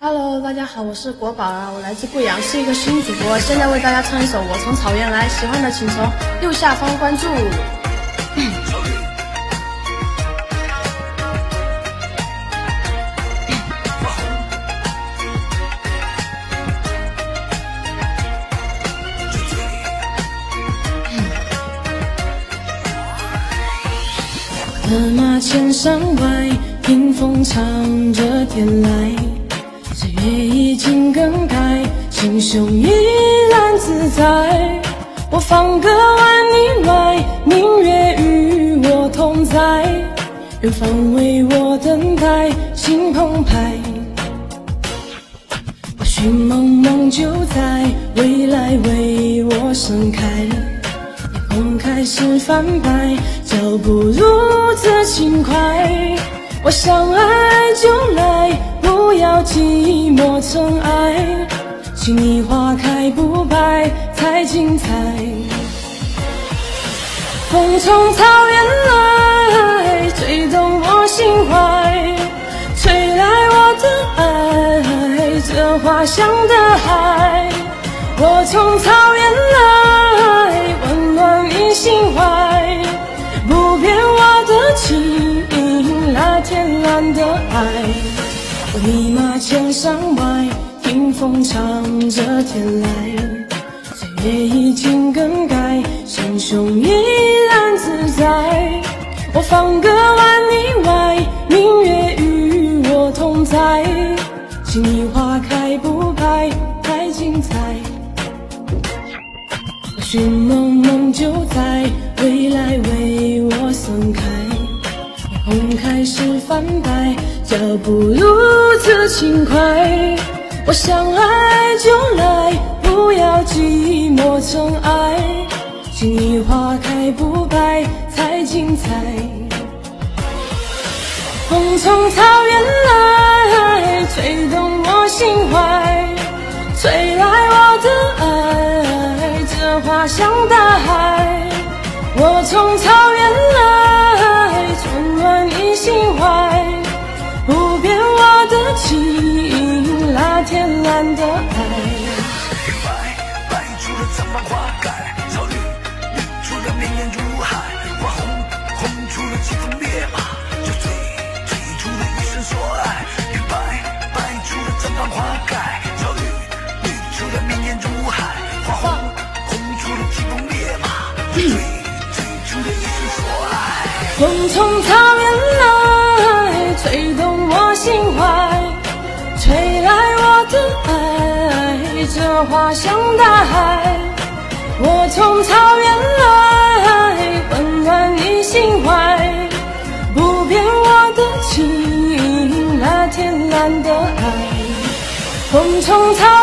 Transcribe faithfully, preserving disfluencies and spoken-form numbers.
Hello， 大家好，我是国宝啊，我来自贵阳，是一个新主播。现在为大家唱一首《我从草原来》，喜欢的请从右下方关注。策马千山外，迎风唱着天籁。岁月已经更改，心胸依然自在。我放歌万里外，明月与我同在。远方为我等待，心澎湃。或许梦梦就在未来为我盛开。夜空开始泛白，脚步如此轻快。我想爱就来，不要寂寞尘埃，请你花开不败才精彩。风从草原来，吹动我心怀，吹来我的爱，这花香的海。我从草原来，温暖你心怀，不变我的情，那天蓝的爱。我立马千山外，听风唱着天籁。岁月已经更改，心胸依然自在。我放歌万里外，明月与我同在。请你花开不败太精彩。或许梦梦就在未来为我盛开。夜空开始泛白，脚步如此轻快。我想爱就来，不要寂寞尘埃，请你花开不败才精彩。风从草原来，吹动我心怀，吹来我的爱，这花香的海。我从草原来，温暖你心怀，不变我的情，那天蓝的爱。 白白出了苍茫花盖，草绿绿出了绵延如海，花红红出了疾风烈马，就醉醉出了一生所爱。白白出了苍茫花盖，草绿绿出了绵延如海，花红红出了疾风烈马，就醉醉出了一生所爱。 风从草原来，吹动我心怀，吹来我的爱，这花香的海。我从草原来，温暖你心怀，不变我的情，那天蓝的爱。风从草